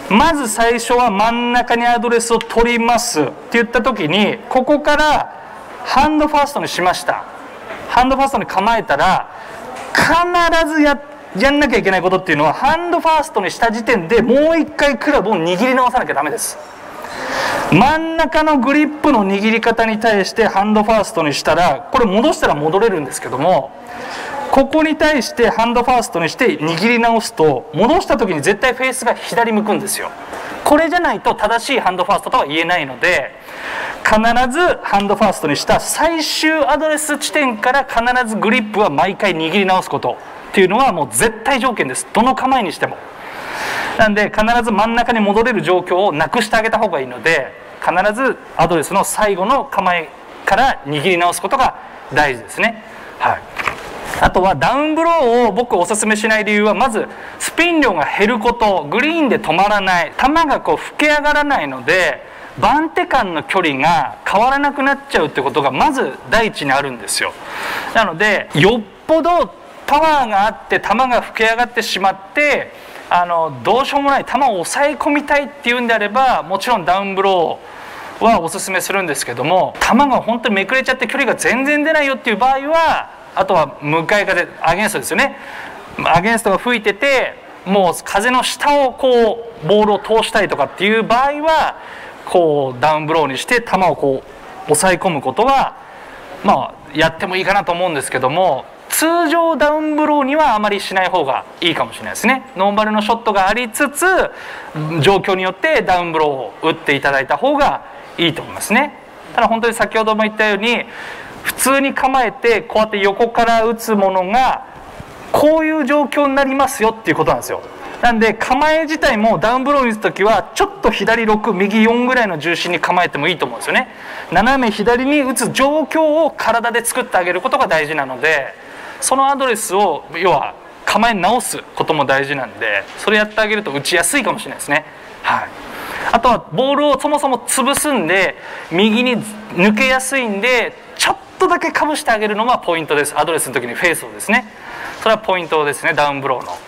まず最初は真ん中にアドレスを取りますって言った時に、ここからハンドファーストにしました。ハンドファーストに構えたら、必ずややんなきゃいけないことっていうのは、ハンドファーストにした時点でもう一回クラブを握り直さなきゃダメです。真ん中のグリップの握り方に対してハンドファーストにしたら、これ戻したら戻れるんですけども、ここに対してハンドファーストにして握り直すと、戻した時に絶対フェースが左向くんですよ。これじゃないと正しいハンドファーストとは言えないので、必ずハンドファーストにした最終アドレス地点から必ずグリップは毎回握り直すことっていうのはもう絶対条件です。どの構えにしても。なんで必ず真ん中に戻れる状況をなくしてあげた方がいいので、必ずアドレスの最後の構えから握り直すことが大事ですね。はい。あとはダウンブローを僕おすすめしない理由は、まずスピン量が減ること、グリーンで止まらない、球がこう吹け上がらないので番手間の距離が変わらなくなっちゃうってことがまず第一にあるんですよ。なのでよっぽどパワーがあって球が吹け上がってしまって、あのどうしようもない球を抑え込みたいっていうんであれば、もちろんダウンブローはおすすめするんですけども、球が本当にめくれちゃって距離が全然出ないよっていう場合は、あとは向かい風、アゲンストですよね。アゲンストが吹いてて、もう風の下をこうボールを通したいとかっていう場合は、こうダウンブローにして球をこう抑え込むことはまあやってもいいかなと思うんですけども、通常ダウンブローにはあまりしない方がいいかもしれないですね。ノーマルのショットがありつつ、状況によってダウンブローを打っていただいた方がいいと思いますね。ただ本当に先ほども言ったように、普通に構えてこうやって横から打つものがこういう状況になりますよっていうことなんですよ。なんで構え自体もダウンブローに打つ時はちょっと左ろく右よんぐらいの重心に構えてもいいと思うんですよね。斜め左に打つ状況を体で作ってあげることが大事なので、そのアドレスを要は構え直すことも大事なんで、それやってあげると打ちやすいかもしれないですね。はい。あとはボールをそもそも潰すんで右に抜けやすいんで、ちょっとだけかぶしてあげるのがポイントです。アドレスの時にフェースをですね。それはポイントですね、ダウンブローの。はい。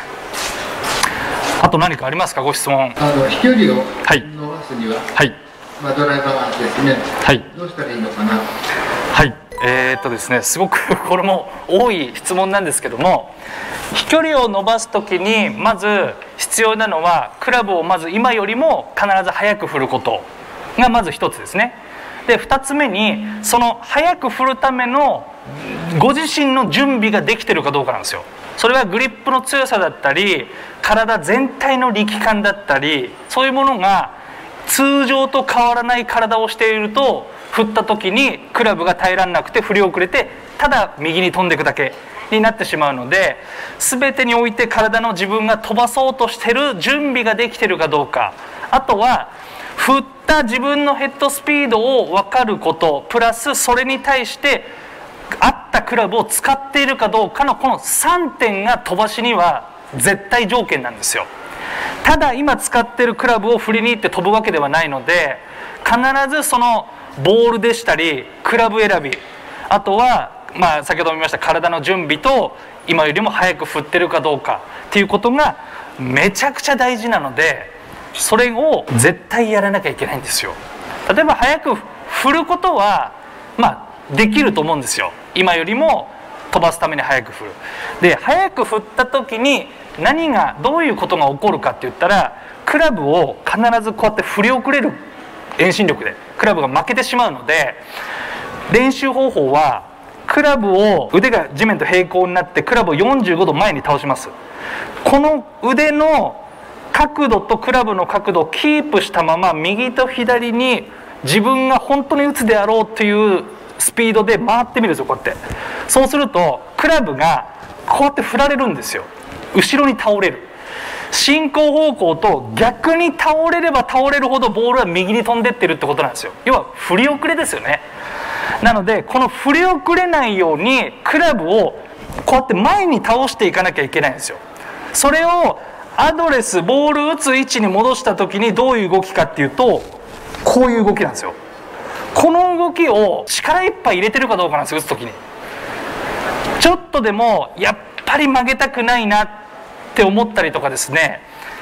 あと何かありますか、ご質問。 あの飛距離を伸ばすには、はい、まあドライバーですね。はい。どうしたらいいのかな。 はい。えー、っとですね、すごくこれも多い質問なんですけども、飛距離を伸ばす時にまず必要なのは、クラブをまず今よりも必ず速く振ることがまず一つですね。でふたつめに、その速く振るためのご自身の準備ができてるかどうかなんですよ。それはグリップの強さだったり、体全体の力感だったり、そういうものが通常と変わらない体をしていると、振った時にクラブが耐えられなくて振り遅れて、ただ右に飛んでいくだけになってしまうので、全てにおいて体の自分が飛ばそうとしてる準備ができてるかどうか、あとは振った自分のヘッドスピードを分かること、プラスそれに対して合ったクラブを使っているかどうかのこのさんてんが飛ばしには絶対条件なんですよ。ただ今使っているクラブを振りに行って飛ぶわけではないので、必ずそのボールでしたりクラブ選び、あとはまあ先ほども言いました体の準備と、今よりも速く振ってるかどうかっていうことがめちゃくちゃ大事なので、それを絶対やらなきゃいけないんですよ。例えば速く振ることはまあできると思うんですよ。今よりも飛ばすために速く振る。で速く振った時に何がどういうことが起こるかって言ったら、クラブを必ずこうやって振り遅れる、遠心力でクラブが負けてしまうので、練習方法はクラブを腕が地面と平行になってクラブをよんじゅうごど前に倒します。この腕の角度とクラブの角度をキープしたまま右と左に自分が本当に打つであろうというスピードで回ってみるんですよ、こうやって。そうするとクラブがこうやって振られるんですよ。後ろに倒れる。進行方向と逆に倒れれば倒れるほどボールは右に飛んでってるってことなんですよ。要は振り遅れですよね。なのでこの振り遅れないようにクラブをこうやって前に倒していかなきゃいけないんですよ。それをアドレス、ボール打つ位置に戻した時にどういう動きかっていうと、こういう動きなんですよ。この動きを力いっぱい入れてるかどうかなんですよ、打つ時に。ちょっとでもやっぱり曲げたくないなって思ったりとかですね、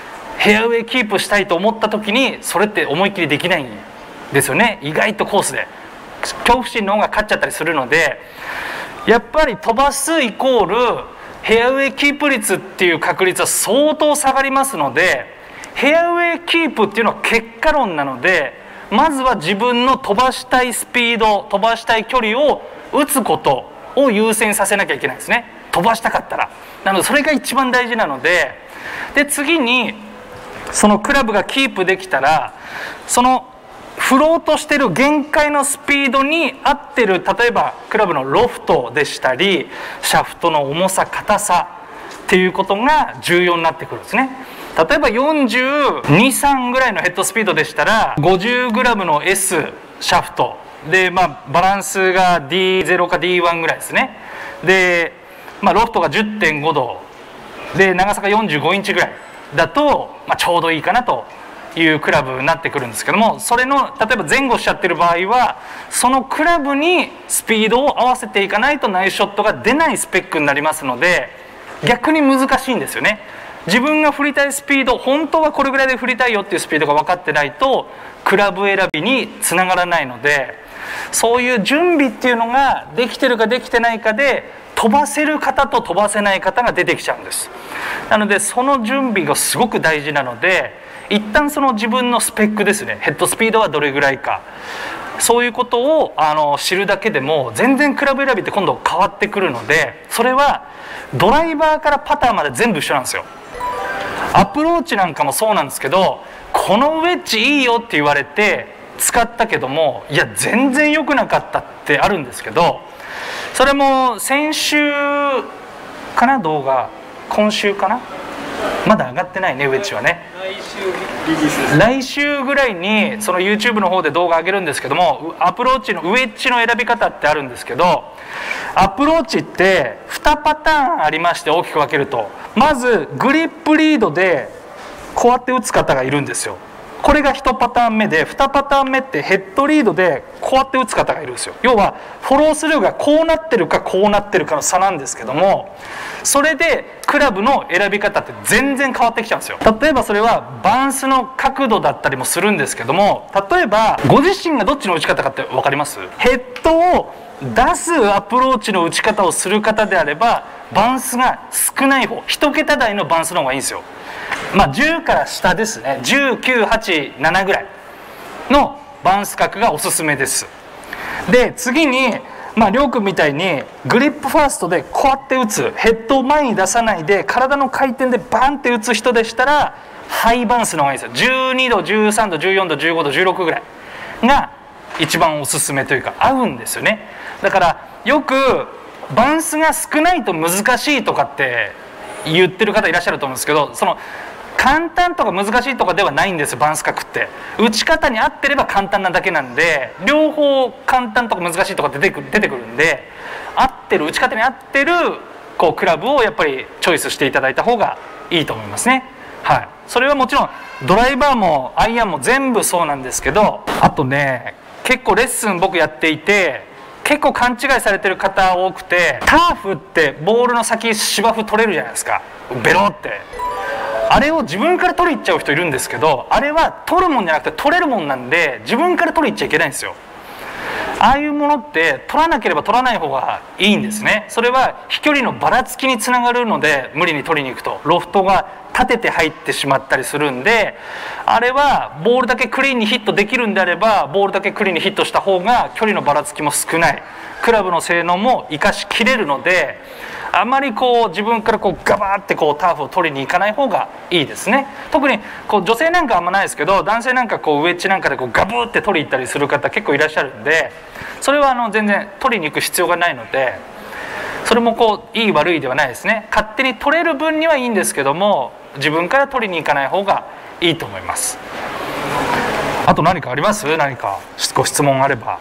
フェアウェイキープしたいと思った時にそれって思いっきりできないんですよね。意外とコースで恐怖心の方が勝っちゃったりするので、やっぱり飛ばすイコールフェアウェイキープ率っていう確率は相当下がりますので、フェアウェイキープっていうのは結果論なので、まずは自分の飛ばしたいスピード、飛ばしたい距離を打つことを優先させなきゃいけないですね。飛ばしたかったら。なのでそれが一番大事なので、で次にそのクラブがキープできたら、その振ろうとしてる限界のスピードに合ってる、例えばクラブのロフトでしたりシャフトの重さ硬さっていうことが重要になってくるんですね。例えばよんじゅうに、さんぐらいのヘッドスピードでしたら ごじゅうグラム の S シャフトで、まあ、バランスが ディーゼロ か ディーワン ぐらいですね。で、まあ、ロフトが じゅってんご 度で長さがよんじゅうごインチぐらいだと、まあ、ちょうどいいかなというクラブになってくるんですけども、それの例えば前後しちゃってる場合はそのクラブにスピードを合わせていかないとナイスショットが出ないスペックになりますので、逆に難しいんですよね。自分が振りたいスピード、本当はこれぐらいで振りたいよっていうスピードが分かってないとクラブ選びにつながらないので、そういう準備っていうのができてるかできてないかで飛ばせる方と飛ばせない方が出てきちゃうんです。なのでその準備がすごく大事なので、一旦その自分のスペックですね、ヘッドスピードはどれぐらいか、そういうことをあの知るだけでも全然クラブ選びって今度変わってくるので、それはドライバーからパターまで全部一緒なんですよ。アプローチなんかもそうなんですけど、このウェッジいいよって言われて使ったけども、いや全然良くなかったってあるんですけど、それも先週かな、動画今週かな、まだ上がってないね、ウェッジはね。来週リリースです。来週ぐらいにその YouTube の方で動画上げるんですけども、アプローチのウェッジの選び方ってあるんですけど、アプローチってにパターンありまして、大きく分けると、まずグリップリードでこうやって打つ方がいるんですよ。これがいちパターン目で、にパターン目ってヘッドリードでこうやって打つ方がいるんですよ。要はフォロースルーがこうなってるかこうなってるかの差なんですけども、それでクラブの選び方って全然変わってきちゃうんですよ。例えばそれはバンスの角度だったりもするんですけども、例えばご自身がどっちの打ち方かって分かります？ヘッドを出すアプローチの打ち方をする方であればバンスが少ない方、一桁台のバンスの方がいいんですよ。まあじゅうから下ですね、じゅう、きゅう、はち、ななぐらいのバンス角がおすすめです。で次に、まありょうくんみたいにグリップファーストでこうやって打つ、ヘッドを前に出さないで体の回転でバンって打つ人でしたらハイバンスの方がいいですよ。じゅうにど、じゅうさんど、じゅうよんど、じゅうごど、じゅうろくぐらいが一番おすすめというか合うんですよね。だからよくバンスが少ないと難しいとかって言ってる方いらっしゃると思うんですけど、その簡単とか難しいとかではないんですよ。バンス角って打ち方に合ってれば簡単なだけなんで、両方簡単とか難しいとか出てくる出てくるんで、合ってる打ち方に合ってるこうクラブをやっぱりチョイスしていただいた方がいいと思いますね。はい、それはもちろんドライバーもアイアンも全部そうなんですけど、あとね結構レッスン僕やっていて結構勘違いされてる方多くて、ターフってボールの先芝生取れるじゃないですか、ベロって。あれを自分から取りに行っちゃう人いるんですけど、あれは取るもんじゃなくて取れるもんなんで自分から取りに行っちゃいけないんですよ。ああいうものって取らなければ取らない方がいいんですね。それは飛距離のばらつきにつながるので、無理に取りに行くとロフトが立てて入ってしまったりするんで、あれはボールだけクリーンにヒットできるんであればボールだけクリーンにヒットした方が距離のばらつきも少ない、クラブの性能も生かしきれるので、あまりこう自分からこうガバーってこうターフを取りに行かない方がいいですね。特にこう女性なんかあんまないですけど、男性なんかこうウェッジなんかでこうガブーって取りに行ったりする方結構いらっしゃるんで、それはあの全然取りに行く必要がないので、それもこういい悪いではないですね。勝手に取れる分にはいいんですけども、自分から取りに行かない方がいいと思います。あと何かあります？何かご質問あれば。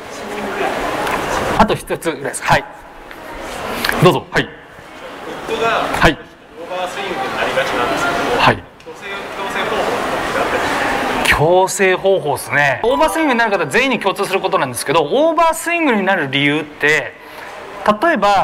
あと一つぐらいです。はい、どうぞ。はい。 夫がはい。 オーバースイングになりがちなんですけど、 はい。 強制方法ってあったりするんですか？ 矯正方法ですね。オーバースイングになる方全員に共通することなんですけど、オーバースイングになる理由って、例えばこ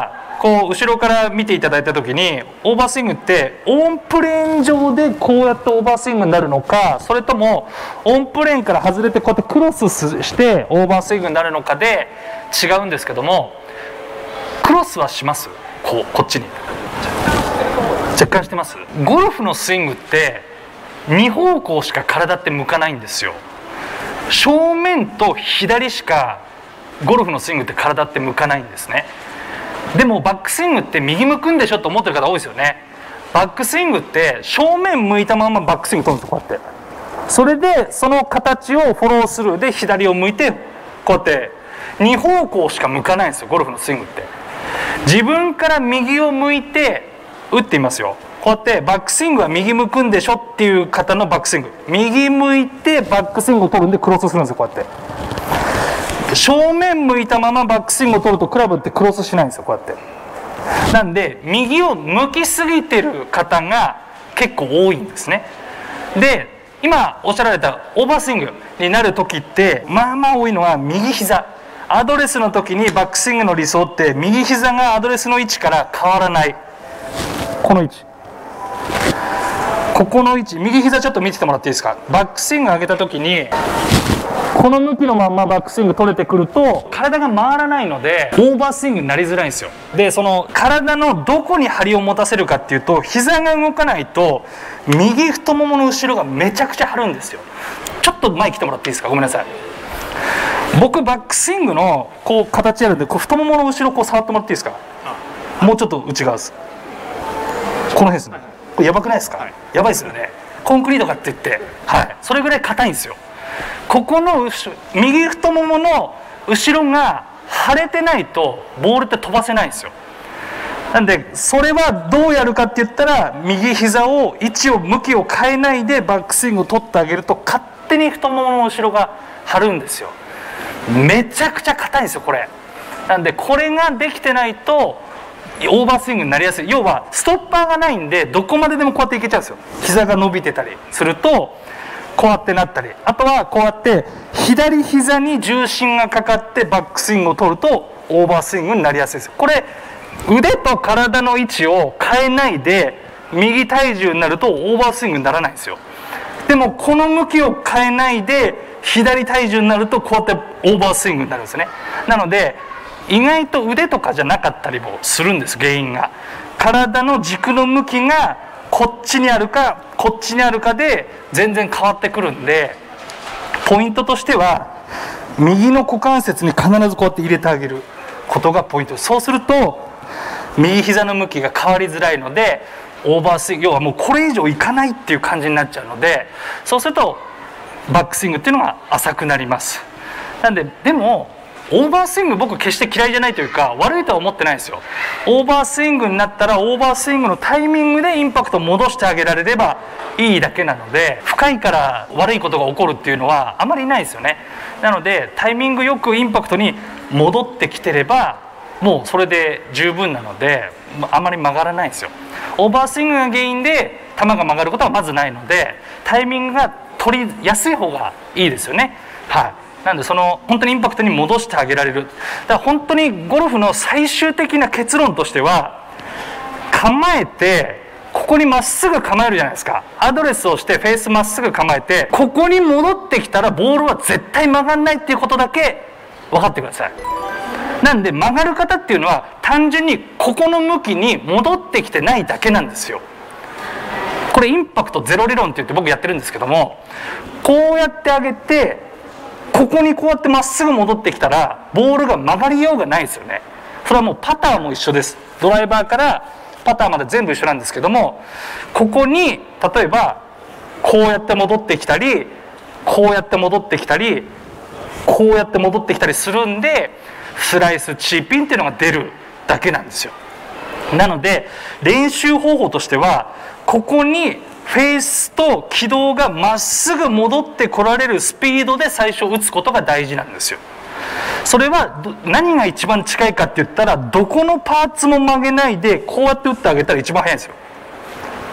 こう後ろから見ていただいた時にオーバースイングってオンプレーン上でこうやってオーバースイングになるのか、それともオンプレーンから外れてこうやってクロスしてオーバースイングになるのかで違うんですけども、クロスはします。こうこっちに若干してます。ゴルフのスイングってに方向しか体って向かないんですよ。正面と左しかゴルフのスイングって体って向かないんですね。でもバックスイングって右向くんでしょと思ってる方多いですよね。バックスイングって正面向いたままバックスイング取るんですよ、こうやって。それでその形をフォロースルーで左を向いてこうやってに方向しか向かないんですよ、ゴルフのスイングって。自分から右を向いて打ってみますよ。こうやってバックスイングは右向くんでしょっていう方のバックスイング、右向いてバックスイングを取るんでクロスするんですよ、こうやって。正面向いたままバックスイングを取るとクラブってクロスしないんですよ、こうやって。なんで右を向きすぎてる方が結構多いんですね。で今おっしゃられたオーバースイングになる時ってまあまあ多いのは右膝。アドレスの時にバックスイングの理想って右膝がアドレスの位置から変わらない、この位置、ここの位置、右膝ちょっと見ててもらっていいですか。バックスイング上げた時にこの向きのまんまバックスイング取れてくると体が回らないのでオーバースイングになりづらいんですよ。でその体のどこに張りを持たせるかっていうと、膝が動かないと右太ももの後ろがめちゃくちゃ張るんですよ。ちょっと前来てもらっていいですか、ごめんなさい。僕バックスイングのこう形あるんで、こう太ももの後ろこう触ってもらっていいですか。もうちょっと内側です。この辺ですね。これやばくないですか、はい、やばいですよね。コンクリートかって言って、はい、それぐらい硬いんですよ。ここの後ろ右太ももの後ろが腫れてないとボールって飛ばせないんですよ。なんでそれはどうやるかって言ったら、右膝を位置を向きを変えないでバックスイングを取ってあげると勝手に太ももの後ろが張るんですよ。めちゃくちゃ硬いんですよこれ。なんでこれができてないとオーバースイングになりやすい。要はストッパーがないんでどこまででもこうやっていけちゃうんですよ。膝が伸びてたりするとこうやってなったり、あとはこうやって左膝に重心がかかってバックスイングを取るとオーバースイングになりやすいです。これ腕と体の位置を変えないで右体重になるとオーバースイングにならないんですよ。でもこの向きを変えないで左体重になるとこうやってオーバースイングになるんですね。なので意外と腕とかじゃなかったりもするんです。原因が体の軸の向きがこっちにあるかこっちにあるかで全然変わってくるんで、ポイントとしては右の股関節に必ずこうやって入れてあげることがポイントです。そうすると右膝の向きが変わりづらいのでオーバースイング、要はもうこれ以上いかないっていう感じになっちゃうので、そうするとバックスイングっていうのが浅くなります。なんででもオーバースイング僕決して嫌いじゃないというか悪いとは思ってないんですよ。オーバースイングになったらオーバースイングのタイミングでインパクトを戻してあげられればいいだけなので、深いから悪いことが起こるっていうのはあまりないですよね。なのでタイミングよくインパクトに戻ってきてればもうそれで十分なのであまり曲がらないんですよ。オーバースイングが原因で球が曲がることはまずないので、タイミングが取りやすい方がいいですよね。はい。なんでその本当にインパクトに戻してあげられる。だから本当にゴルフの最終的な結論としては、構えてここにまっすぐ構えるじゃないですか。アドレスをしてフェースまっすぐ構えてここに戻ってきたらボールは絶対曲がんないっていうことだけ分かってください。なんで曲がる方っていうのは単純にここの向きに戻ってきてないだけなんですよ。これインパクトゼロ理論って言って僕やってるんですけども、こうやってあげてここにこうやってまっすぐ戻ってきたらボールが曲がりようがないですよね。それはもうパターも一緒です。ドライバーからパターまで全部一緒なんですけども、ここに例えばこうやって戻ってきたりこうやって戻ってきたりこうやって戻ってきたりするんでスライスチーピンっていうのが出るだけなんですよ。なので練習方法としてはここにフェースと軌道がまっすぐ戻ってこられるスピードで最初打つことが大事なんですよ。それは何が一番近いかって言ったら、どこのパーツも曲げないでこうやって打ってあげたら一番早いんですよ。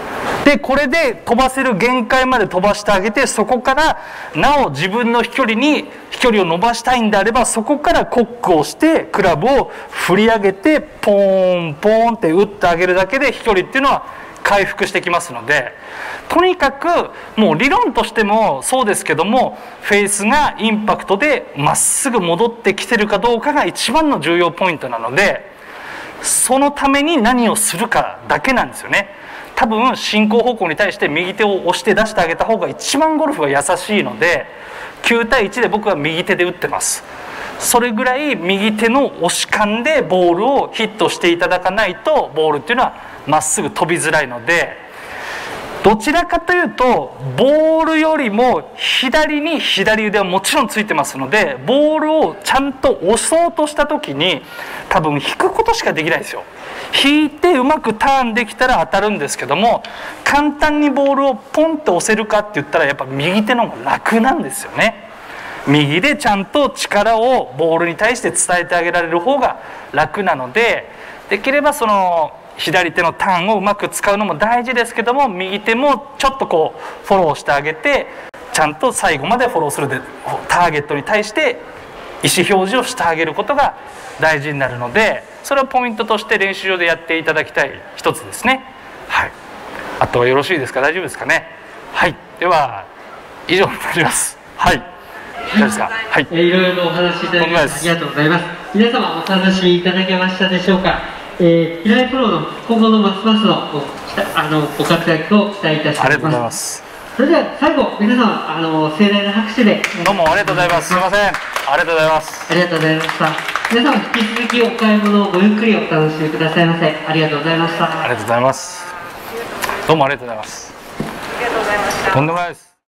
でこれで飛ばせる限界まで飛ばしてあげて、そこからなお自分の飛距離に飛距離を伸ばしたいんであれば、そこからコックをしてクラブを振り上げてポーンポーンって打ってあげるだけで飛距離っていうのは回復してきますので、とにかくもう理論としてもそうですけども、フェースがインパクトでまっすぐ戻ってきてるかどうかが一番の重要ポイントなので、そのために何をするかだけなんですよね。多分進行方向に対して右手を押して出してあげた方が一番ゴルフは優しいので、きゅうたいいちで僕は右手で打ってます。それぐらい右手の押し感でボールをヒットしていただかないと、ボールっていうのはまっすぐ飛びづらいので、どちらかというとボールよりも左に左腕はもちろんついてますので、ボールをちゃんと押そうとした時に多分引くことしかできないですよ。引いてうまくターンできたら当たるんですけども、簡単にボールをポンと押せるかって言ったらやっぱ右手の方が楽なんですよね。右でちゃんと力をボールに対して伝えてあげられる方が楽なので、できればその左手のターンをうまく使うのも大事ですけども、右手もちょっとこうフォローしてあげて、ちゃんと最後までフォローするでターゲットに対して意思表示をしてあげることが大事になるので、それをポイントとして練習場でやっていただきたい一つですね。はい、あとはよろしいですか、大丈夫ですかね。はい、では以上になります。はい、大丈夫ですか。はい、 えー、いろいろお話しいただきありがとうございます。皆様お楽しみいただけましたでしょうか。えー、平井プロの今後のますますのあのご活躍を期待いたします。 ありがとうございます。 それでは最後皆様あの盛大な拍手でどうもありがとうございます。すみません、ありがとうございます。 ありがとうございました。皆様引き続きお買い物をごゆっくりお楽しみくださいませ。ありがとうございました。 ありがとうございます。どうもありがとうございます。 ありがとうございました。 とんでもないです。